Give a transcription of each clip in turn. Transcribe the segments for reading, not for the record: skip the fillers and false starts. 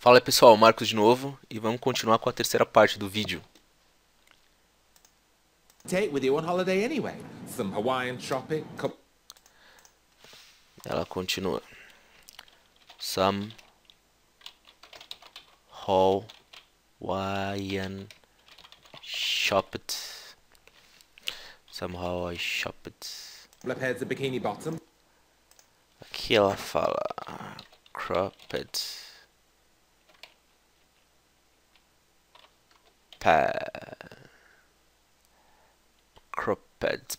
Fala aí pessoal, Marcos de novo e vamos continuar com a terceira parte do vídeo. Take with you on holiday anyway. Some Hawaiian shopping. Ela continua. Some Hawaiian shopped. Somehow I shopped. Couple of pairs of bikini bottoms. Aqui ela fala cropped cropped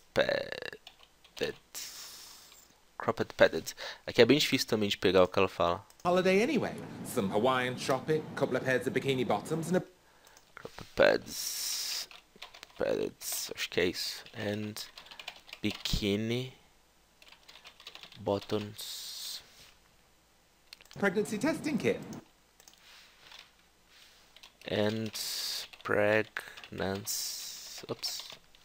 padded. Aqui é bem difícil também de pegar o que ela fala. Holiday anyway. Some Hawaiian shopping. Couple of pairs of bikini bottoms and a Cropped pads, acho que é isso. And bikini bottoms. pregnancy testing kit. And pregnancy. Oops.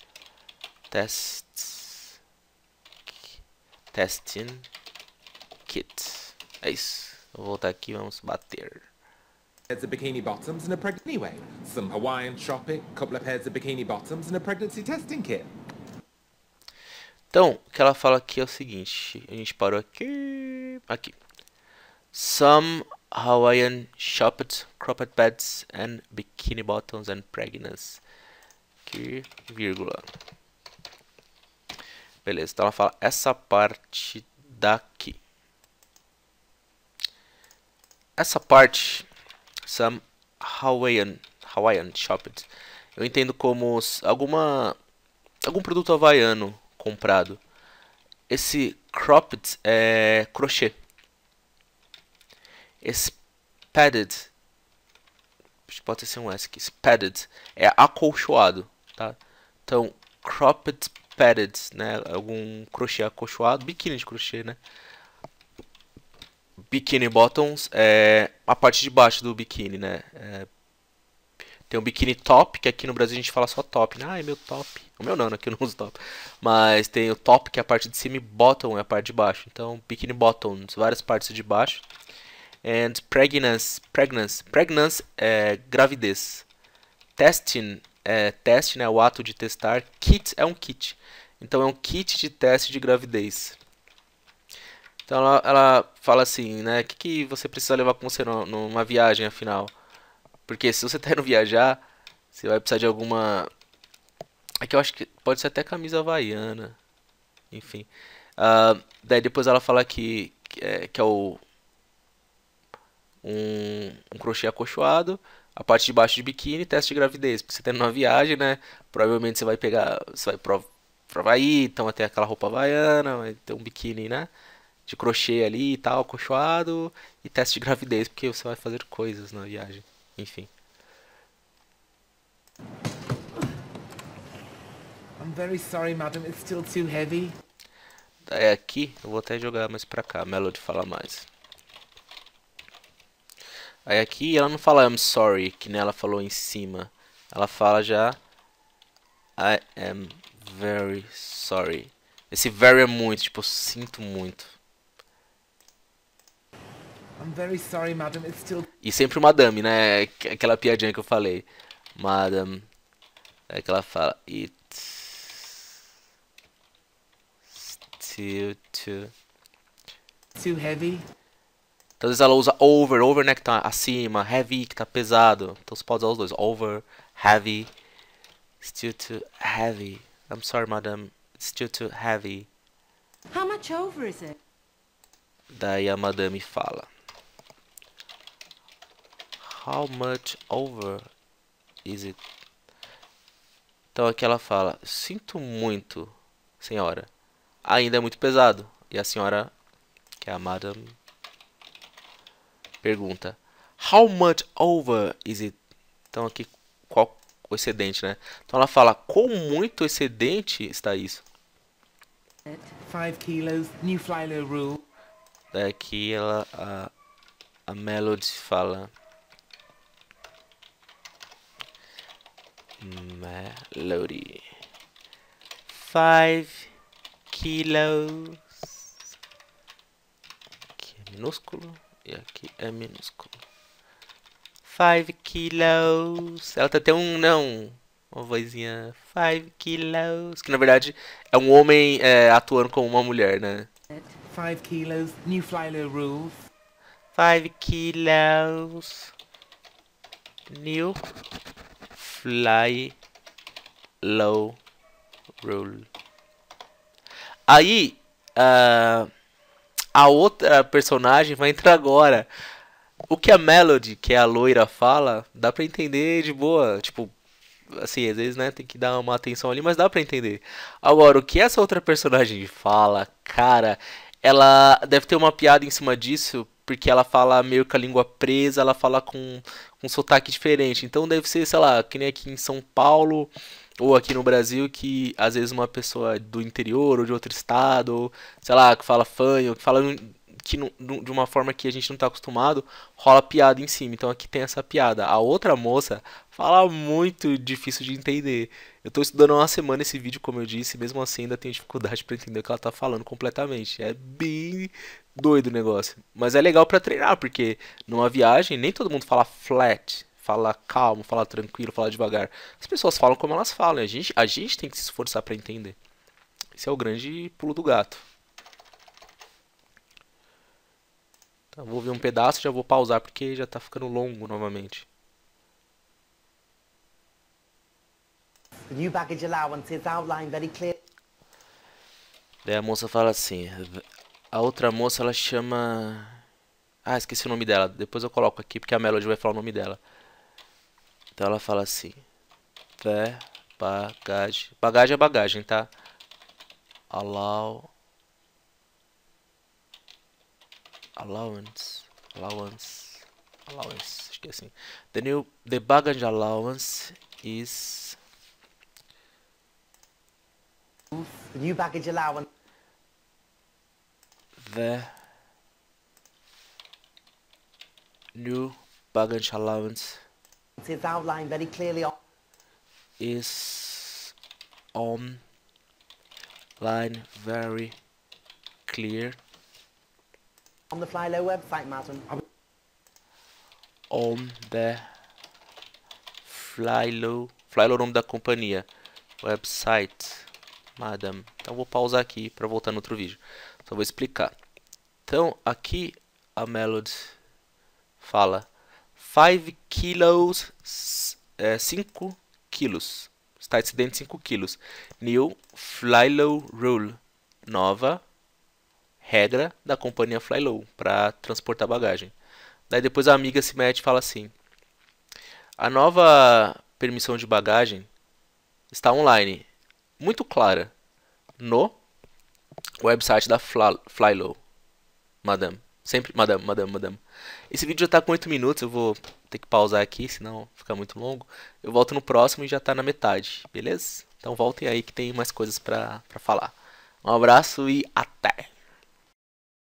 Testing kit. É isso. Vou voltar aqui e vamos bater. Pairs of bikini bottoms and a pregnancy anyway. Some Hawaiian shopping. Couple of pairs of bikini bottoms and a pregnancy testing kit. Então, o que ela fala aqui é o seguinte. A gente parou aqui. Aqui. Some Hawaiian shopped cropped pads and bikini bottoms and pregnancy. Aqui, vírgula. Beleza, então ela fala essa parte daqui. Essa parte, some Hawaiian shopped, eu entendo como algum produto havaiano comprado. Esse cropped é crochê. Esse padded, pode ser um S aqui, esse padded é acolchoado, tá? Então, cropped padded, né? Algum crochê acolchoado, biquíni de crochê, né? Bikini bottoms é a parte de baixo do biquíni, né? Tem um biquíni top, que aqui no Brasil a gente fala só top, né? Ah, é meu top. O meu não, né? Que eu não uso top. Mas tem o top, que é a parte de cima, e bottom é a parte de baixo. Então, bikini bottoms, várias partes de baixo. And pregnancy é gravidez. Testing é teste, né? O ato de testar. Kit é um kit. Então é um kit de teste de gravidez. Então ela fala assim, né? O que você precisa levar com você numa viagem, afinal? Porque se você tá indo viajar, você vai precisar de alguma... Aqui eu acho que pode ser até camisa havaiana. Enfim. Daí depois ela fala que é um crochê acolchoado, a parte de baixo de biquíni, teste de gravidez. Porque você tá indo numa viagem, né? Provavelmente você vai pegar, você vai pro Havaí, então vai ter aquela roupa havaiana, vai ter um biquíni, né? De crochê ali e tal, acolchoado, e teste de gravidez, porque você vai fazer coisas na viagem. Enfim. I'm very sorry, madam. It's still too heavy. Daí aqui, eu vou até jogar mais pra cá, a Melody fala mais. Aí aqui ela não fala I'm sorry, que nem ela falou em cima. Ela fala já I am very sorry. Esse very é muito, tipo, sinto muito. I'm very sorry, madam. It's still... E sempre o madame, né? Aquela piadinha que eu falei. Madam. É que ela fala it's still too heavy. Então, às vezes ela usa over, né, que tá acima, heavy, que tá pesado. Então você pode usar os dois, over, heavy, still too heavy. I'm sorry, madam, it's still too heavy. How much over is it? Daí a madame fala, how much over is it? Então aqui ela fala, sinto muito, senhora, ainda é muito pesado. E a senhora, que é a madame, pergunta, how much over is it? Então aqui, qual o excedente, né? Então ela fala, com muito excedente está isso. 5 kilos. New fly-low rule. Daqui a Melody fala, Melody, 5 kilos. Aqui é minúsculo. E aqui é minúsculo. 5 kilos. Ela tem até uma vozinha. 5 kilos. Que na verdade é um homem atuando como uma mulher, né? 5 kilos, new fly low rules. 5 kilos. New fly low rule. Aí, a outra personagem vai entrar agora. O que a Melody, que é a loira, fala, dá pra entender de boa. Tipo, assim, às vezes, né, tem que dar uma atenção ali, mas dá pra entender. Agora, o que essa outra personagem fala, cara, ela deve ter uma piada em cima disso, porque ela fala meio com a língua presa, ela fala com um sotaque diferente. Então deve ser, sei lá, que nem aqui em São Paulo ou aqui no Brasil, que às vezes uma pessoa do interior ou de outro estado, ou, sei lá, que fala fanho, que fala de uma forma que a gente não tá acostumado, rola piada em cima. Então aqui tem essa piada. A outra moça fala muito difícil de entender. Eu tô estudando há uma semana esse vídeo, como eu disse, e mesmo assim ainda tenho dificuldade pra entender o que ela tá falando completamente. É bem doido o negócio. Mas é legal pra treinar, porque numa viagem nem todo mundo fala flat, fala calmo, fala tranquilo, fala devagar. As pessoas falam como elas falam, e a gente tem que se esforçar pra entender. Esse é o grande pulo do gato. Tá, vou ver um pedaço e já vou pausar porque já tá ficando longo novamente. The new baggage allowance is outlined very clear. Daí a moça fala assim. A outra moça ela chama. Ah, esqueci o nome dela. Depois eu coloco aqui porque a Melody vai falar o nome dela. Então ela fala assim. Bagagem. Bagagem é bagagem, tá? Allowance. Acho que é assim. The baggage allowance is. The new baggage allowance The new baggage allowance is outlined very clearly is on line very clear on the Flylow website, madam. on the Flylow é o nome da companhia, website, madam. Então vou pausar aqui para voltar no outro vídeo. Só vou explicar. Então aqui a Melody fala 5 kilos, 5 quilos. Está excedente 5 quilos. New Flylow Rule. Nova regra da companhia Flylow para transportar bagagem. Daí depois a amiga se mete e fala assim: a nova permissão de bagagem está online, muito clara, no website da Flylow. Madame. Sempre, madame. Esse vídeo já tá com 8 minutos, eu vou ter que pausar aqui, senão fica muito longo. Eu volto no próximo e já tá na metade, beleza? Então voltem aí que tem mais coisas pra falar. Um abraço e até!